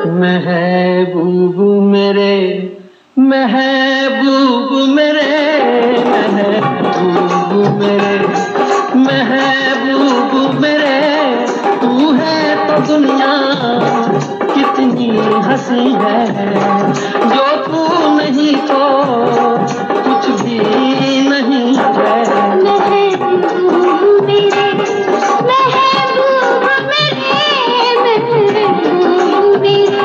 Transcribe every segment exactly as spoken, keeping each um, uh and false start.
महबूब मेरे महबूब मेरे महबूब मेरे महबूब मेरे तू है तो दुनिया कितनी हंसी है जो तू नहीं तो कुछ भी नहीं है। महबूब मेरे महबूब मेरे महबूब मेरे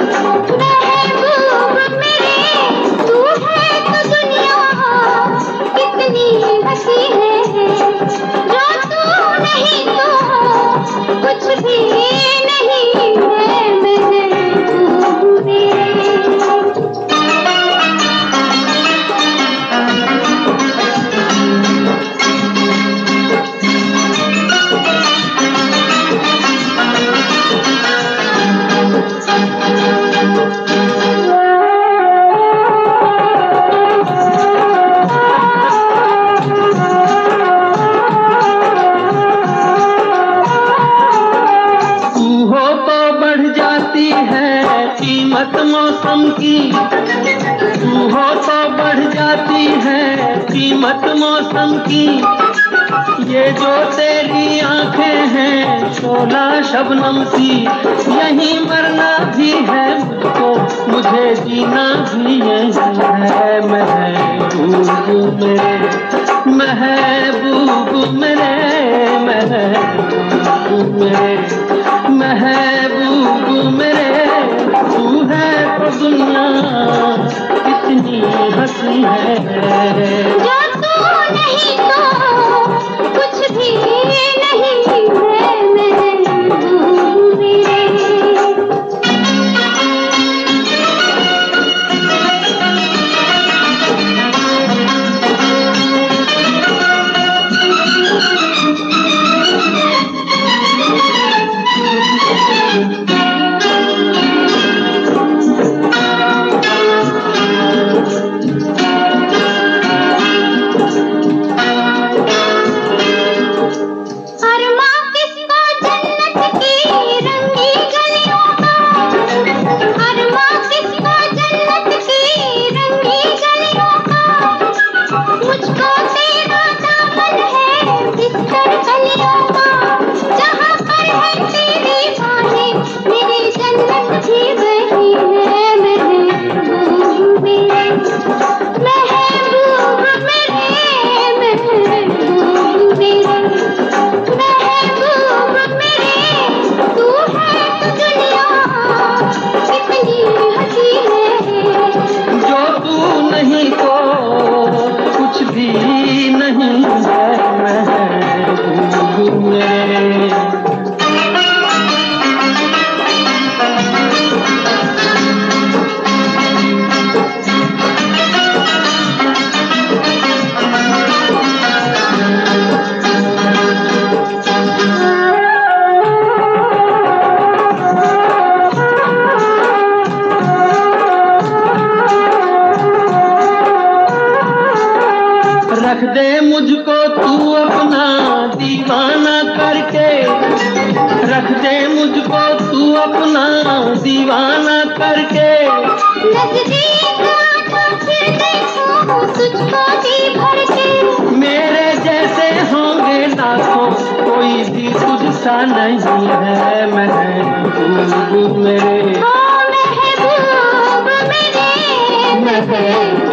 महबूब मेरे तू है तो दुनिया कितनी हंसी है जो तू नहीं तो कुछ भी नहीं है। महबूब मेरे कीमत मौसम की तू हो तो बढ़ जाती है कीमत मौसम की। ये जो तेरी आंखें हैं शोला शबनम सी यहीं मरना भी है मुझको मुझे जीना भी यही है। महबूब मेरे महबूब मेरे महबूब मेरे महबूब मेरे तू है तो दुनिया कितनी हंसी है जो तू नहीं तो कुछ भी नहीं है। महबूब मेरे रख दे मुझको तू अपना दीवाना करके रख दे मुझको तू अपना दीवाना करके। नजदीक आता फिर देखो तुझको भी भर के मेरे जैसे होंगे लाखों कोई भी तुझसा नहीं है। महबूब मेरे महबूब मेरे महबूब